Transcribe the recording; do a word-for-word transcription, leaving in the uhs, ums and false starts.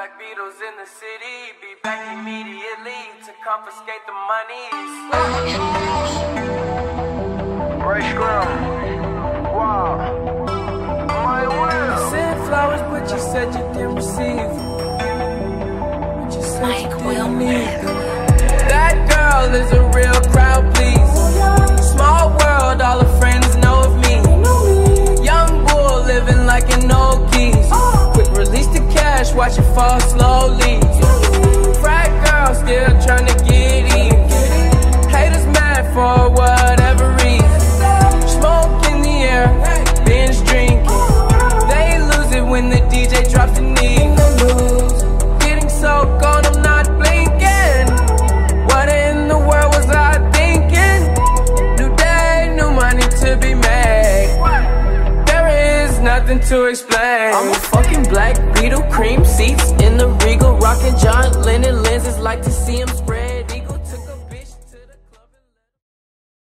Black Beatles in the city, be back immediately to confiscate the monies. Ray Scrum. Wow. My will. Sent flowers, but you said you didn't receive. But you said Mike you didn't need them. That girl is a real crowd, please. Small world, all her friends know of me. Young bull living like an old geese. Quick release the cash, watch it fall slowly. Frat girl still trying to get in. Haters mad for whatever reason. Smoke in the air, binge drinking. They lose it when the D J drops the knee. Getting so gone, I'm not blinking. What in the world was I thinking? New day, new money to be made. There is nothing to explain. I'm a fucking Black Beetle, cream seats in the Regal, rocking John Lennon lenses like to